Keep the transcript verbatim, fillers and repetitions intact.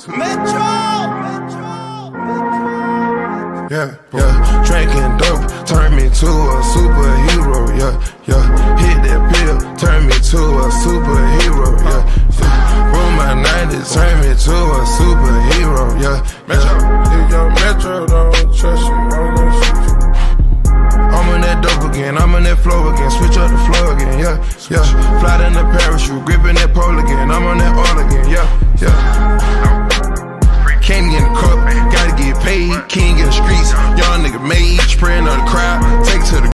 Metro. Yeah, yeah, drinking dope, turn me to a superhero, yeah, yeah, hit that pill, turn me to a superhero, yeah, yeah, roll my nineties, turn me to a superhero, yeah, Metro, if your Metro don't trust you, I'm gonna shoot you. I'm on that dope again, I'm on that flow again, switch up the flow again, yeah, yeah, fly down the parachute, gripping that pole again, I'm on that all again, yeah, yeah. Candy in the cup, gotta get paid, king in the streets, young nigga made, spraying on the crowd,